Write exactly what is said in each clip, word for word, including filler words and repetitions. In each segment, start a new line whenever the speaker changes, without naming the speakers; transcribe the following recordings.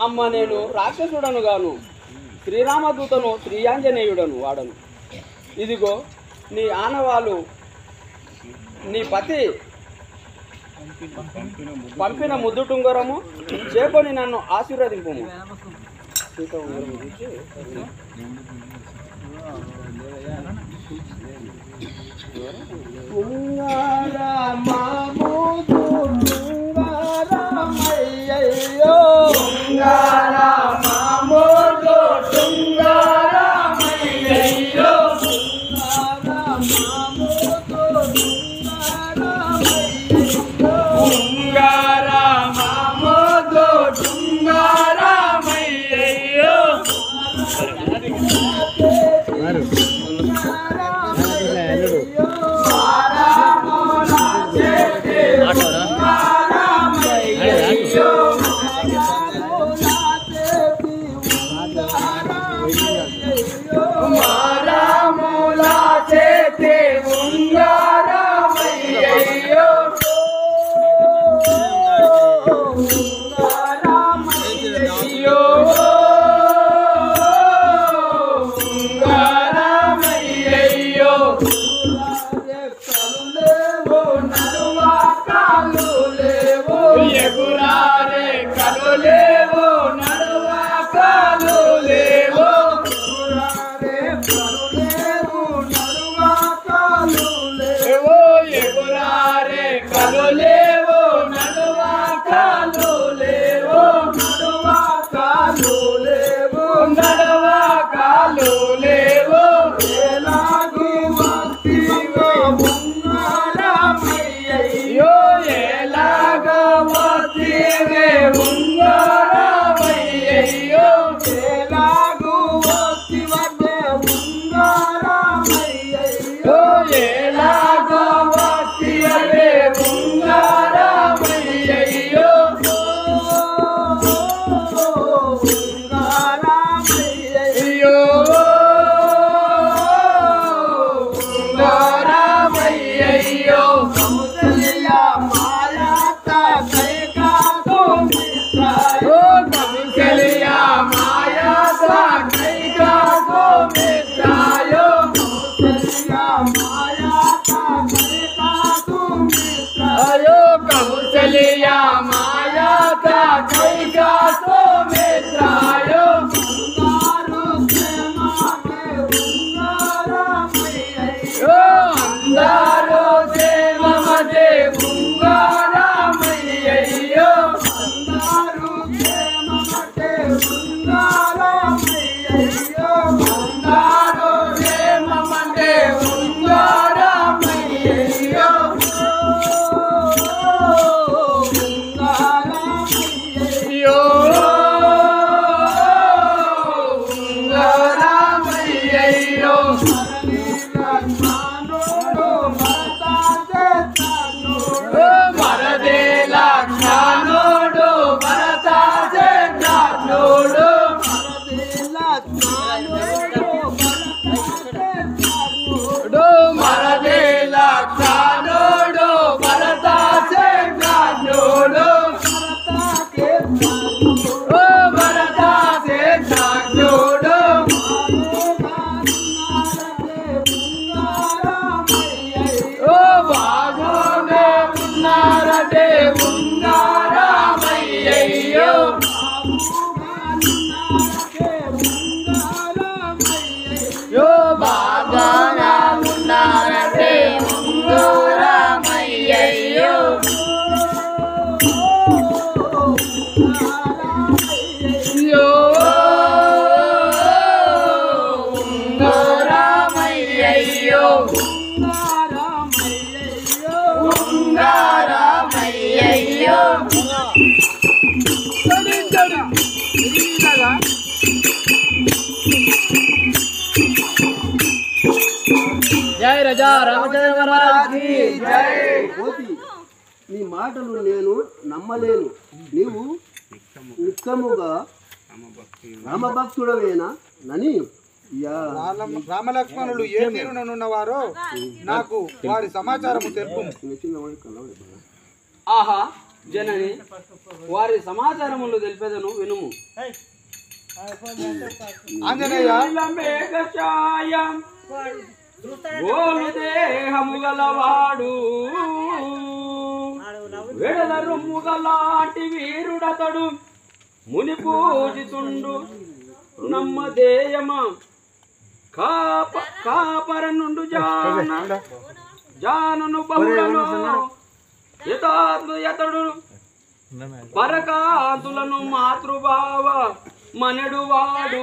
అమ్మ నేను రాక్షసుడను గాను, శ్రీరామదూతను శ్రీయాంజనేయుడను వాడను. ఇదిగో నీ ఆనవాళ్ళు నీ పతి పంపిన ముద్దుటుంగరము చేకొని నన్ను ఆశీర్వదింపు.
जय राजा रामचंद्र महाराज की
जय। నీ మాటలు నేను నమ్మలేను. నీవు నిక్కముగా రామభక్తుడవేనా నని
రామలక్ష్మణులు ఏ తీరుననున్నవారో నాకు వారి సమాచారము తెలుపు.
ఆహా, జనని వారి సమాచారములు తెలిపేదను వినుము.
ఆంజనేయ
మేఘఛాయం గోలు దేహము గలవాడు వెడల రొమ్ము గలాంటి వీరుడతడు ముని పూజితుండు నమ్మదేయమ కాప కాపర నుండు జాన జానును బహుళను యథార్థ యతడు పరకాంతులను మాతృభావ మనడు వాడు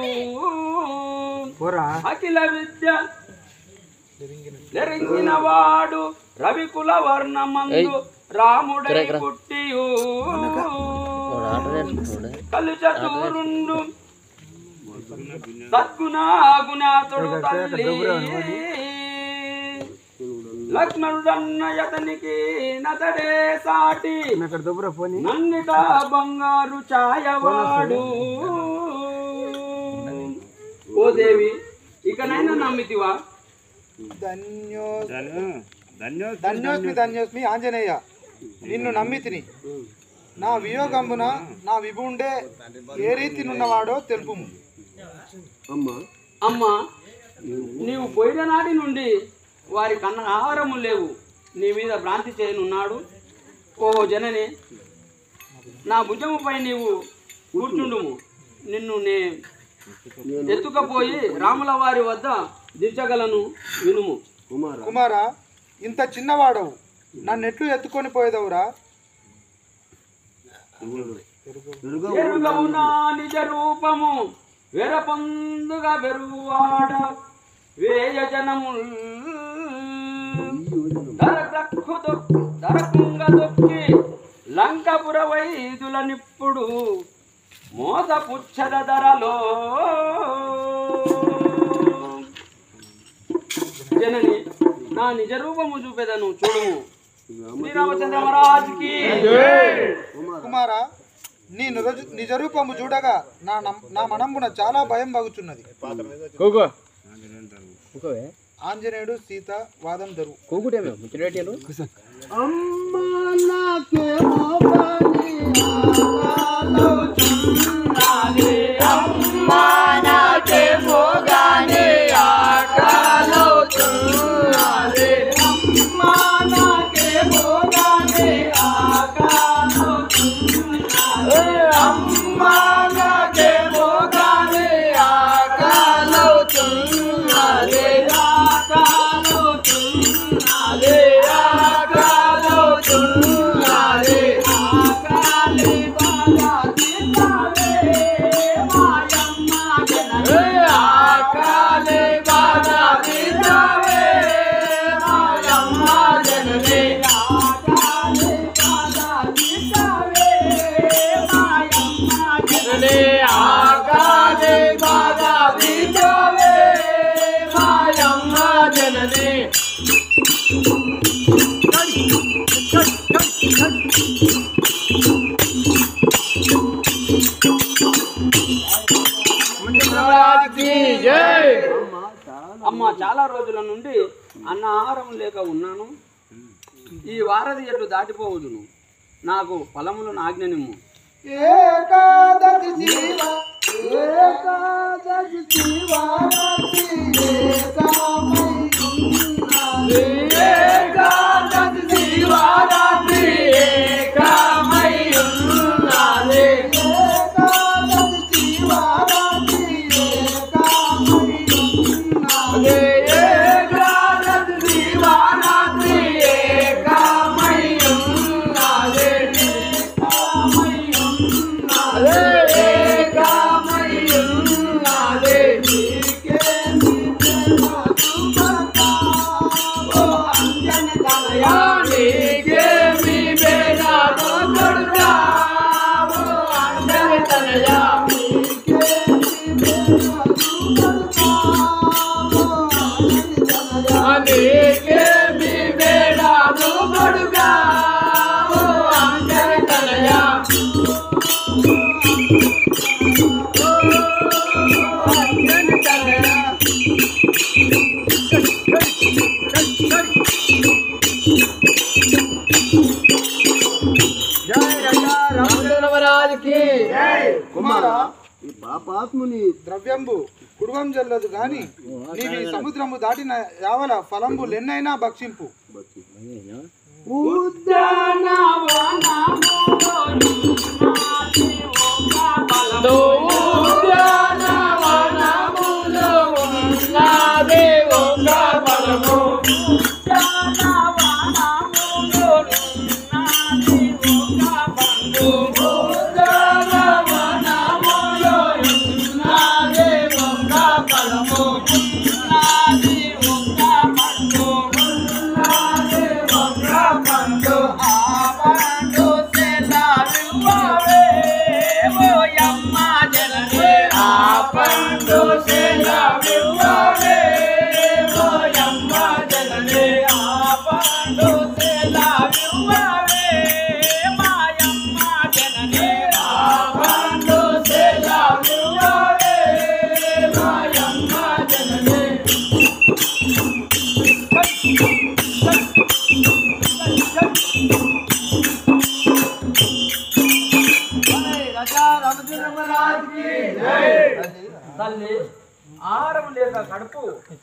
అఖిల విద్య నెరింగిన వాడు రవికుల వర్ణమందు రాముడై పుట్టియు కలుచూరుండు సద్గుణాగుణాతుడు తల్లి లక్ష్మణుడన్న యతనికి నతడే సాటి నన్నిట బంగారు ఛాయవాడు. ఓ దేవి ఇకనైనా నమ్మితివా?
ధన్యోస్మి ధన్యోస్మి ఆంజనేయ, నిన్ను నమ్మితిని. నా వియోగంబున నా విభుండే ఏ రీతి నున్నవాడో తెలుపుము.
అమ్మా, నీవు పోయిన నాటి నుండి వారి కన్న ఆహారము లేవు, నీ మీద భ్రాంతి చేయనున్నాడు. ఓహో జనని, నా భుజముపై నీవు కూర్చుండుము, నిన్ను నే ఎత్తుకపోయి రాముల వారి వద్ద దించగలను వినుము.
కుమారా, ఇంత చిన్నవాడవు, నన్నెట్లు ఎత్తుకొని పోయేదవురా?
ఎరుగవునా నిజ రూపము వెరపొందుగా వెరువాడ వేయ జనము దరకుంగ దొక్కి లంకపుర వైదుల నిప్పుడు మోస పుచ్చద ధరలో జనని నా నిజ రూపము చూపేదను చూడుము. శ్రీరామచంద్ర మహారాజుకి.
కుమారా, నీ నిజ- నిజ రూపము చూడగా నా నమ్- నా మనంబున చాలా భయం బాగుచున్నది. ఆంజనేయుడు సీత వాదం దరువు.
అమ్మా నాకేమో కానీ ఆలోచనాలే, అమ్మా నాకేమో కానీ ఆలోచనాలే, అమ్మా నాకేమో కానీ ఆలోచనాలే, అమ్మా నాకేమో కానీ ఆలోచనాలే, ఆలోచనాలే, ఆలోచనాలే, ఆకాలే బాగా తీర్చావే మాయమ్మ జనని, ఆకాలే బాగా తీర్చావే మాయమ్మ జనని, ఆకాలే బాగా తీర్చావే మాయమ్మ జనని, ఆకాలే బాగా తీర్చావే మాయమ్మ జనని. అమ్మ, చాలా రోజుల నుండి అన్న ఆహారం లేక ఉన్నాను. ఈ వారధి ఎట్లు దాటిపోవదును, నాకు ఫలములను ఆజ్ఞనిమ్ము.
ఏకాదశి జీవ ఏకాదశి జీవారాత్రి ఏకామై
ఏకాదశి జీవారాత్రి ఏకామై ఉన్నది,
ఏకాదశి జీవారాత్రి ఏకామై ఉన్నది.
ఏకాదశి జీవారాత్రి ఏకామై ఉన్నది, ఏకామై ఉన్నది, ఏకామై ఉన్నది. నీకే
ఆత్ముని ద్రవ్యంబు కుడువం జల్లదు గాని నీవి సముద్రము దాటిన యావల ఫలంబు లెన్నైనా భక్షింపు.
తల్లి ఆహారం లేక కడుపు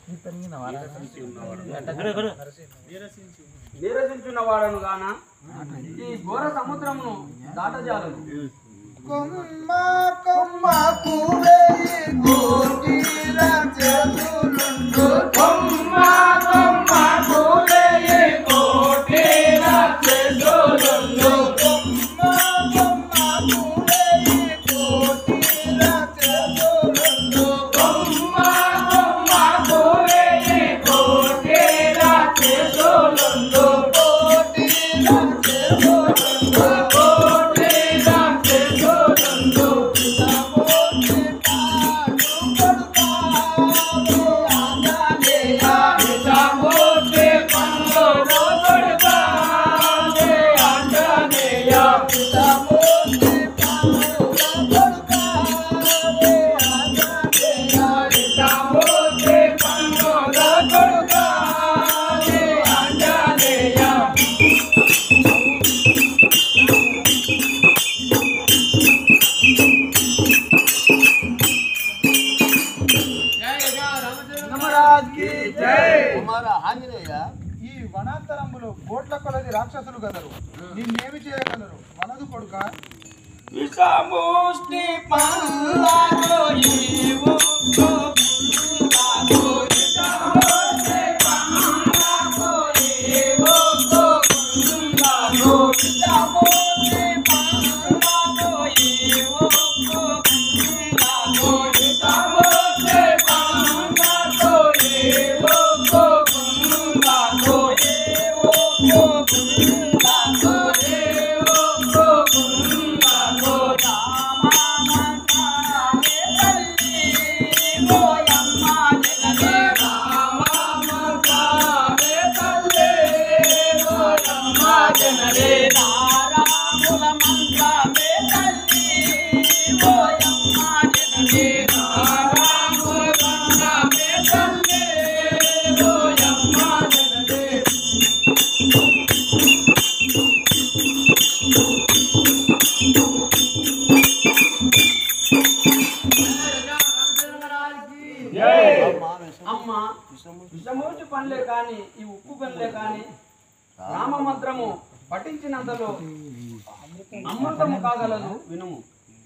నీరసించున్న వాడను గాన ఈ ఘోర సముద్రమును దాటజాలను.
కొమ్మ కొమ్మ కూవేయి కోకిల చేతులుండు కొమ్మ కొమ్మ కూవేయి కోకిల చేతులుండు కొమ్మ కొమ్మ కూవేయి కోకిల చేతులుండు కొమ్మ కొమ్మ కూవేయి కోకిల చేతులుండు కోకిల చేతులుండు కోకిల చేతులుండు తమోటి పాడు కొడుకా ఆంజనేయ తమోటి పండు కొడుకా ఆంజనేయ తమోటి పండు కొడుకా ఆంజనేయ తమోటి పండు కొడుకా ఆంజనేయ. ఈ వనాంతరములో కోట్ల కొలది రాక్షసులు గదరు, నిన్నేమి చేయగలరు వనదు కొడుక.
విషముష్టి పండ్లలో ఈవు పుల్లాలో విషముష్టి పండ్లలో ఈవు పుల్లాలో విషముష్టి పండ్లలో ఈవు పుల్లాలో విషముష్టి పండ్లలో ఈవు పుల్లాలో ఈవు పుల్లాలో ఈవు పుల్లాలో రామామంతానే తల్లి ఓయమ్మ జనని రామామంతానే తల్లి ఓయమ్మ జనని రారాముల మంత్రమే తల్లి ఓయమ్మ జనని రారాముల మంత్రమే తల్లి ఓయమ్మ జనని. అమ్మ విషమూర్చి పనులే కాని ఈ ఉప్పు పనులే కాని రామమంత్రము పఠించినంతలో అమృతము కాగలదు వినుము.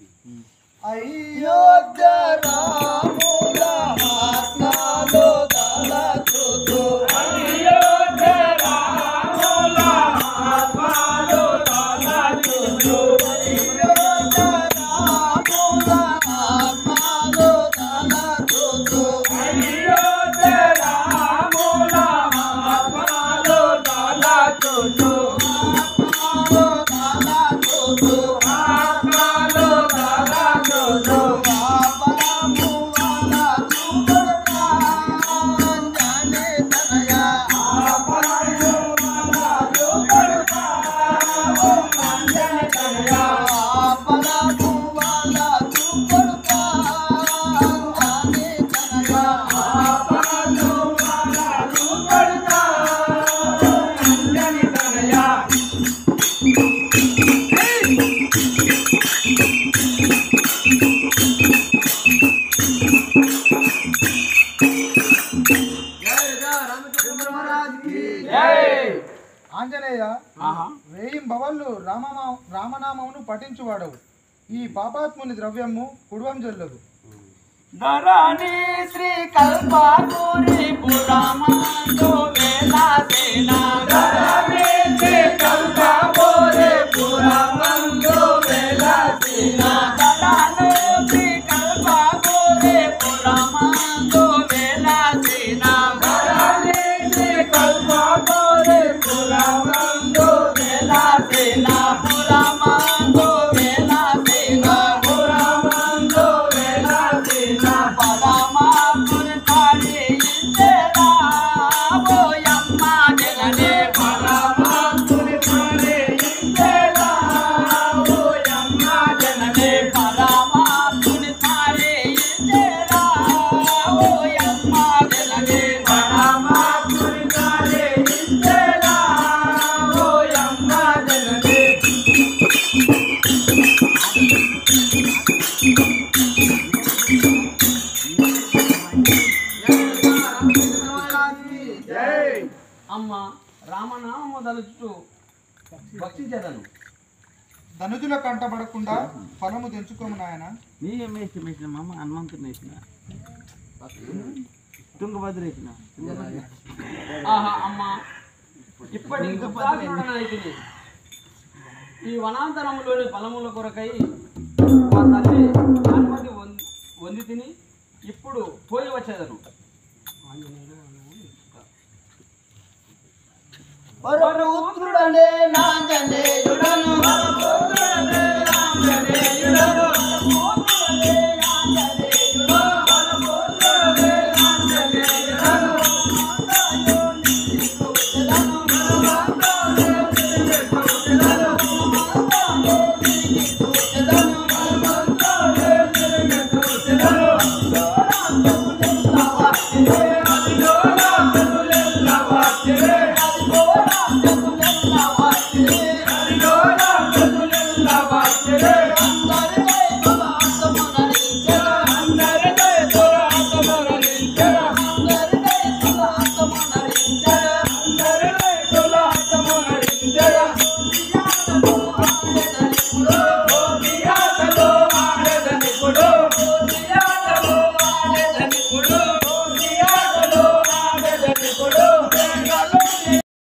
అయోధ్య రాముల ఆత్మలో తలచుతూ
అయోధ్య రాముల ఆత్మలో తలచుతూ
అయోధ్య రాముల ఆత్మలో తలచుతూ
అయోధ్య రాముల ఆత్మలో తలచుతూ
ఆత్మలో తలచుతూ
ఆత్మలో తలచుతూ
పాపము వల చూడ వేయి భవళ్ళు రామమా రామనామమును పఠించువాడవు. ఈ పాపాత్ముని ద్రవ్యము కుడువం జల్లదు.
ధరణి శ్రీ కల్పూరి పురమందు వేలాసేన ధరణి శ్రీ కల్పూరి పురమందు వేలాసేన ధరణి శ్రీ కల్పూరి పురమందు వేలాసేన ధరణి శ్రీ కల్పూరి పురమందు వేలాసేన పురమందు వేలాసేన పురమందు వేలాసేన పరమాత్ముని తాడి ఇంతేనా ఓయమ్మ జననే పరమాత్ముని తాడి ఇంతేనా ఓయమ్మ జననే పరమాత్ముని తాడి ఇంతేనా ఓయమ్మ జననే పరమాత్ముని తాడి ఇంతేనా ఓయమ్మ జననే అమ్మ రామనామ తలుచు భక్తి చేదను.
ధనుజుల కంటపడకుండా ఫలము తెంచుకోము నాయన.
నీకేం వేసిన వేసిన మామ హనుమంతుని వేసిన తుంగభద్ర వేసిన
ఆహా అమ్మ ఇప్పటికి కృతజ్ఞుడనైతిని. ఈ వనాంతరములోని ఫలముల కొరకై మా తల్లి అనుమతి పొంది తిని ఇప్పుడు పోయి వచ్చేదను.
పుత్రుడనే నాంజనేయుడను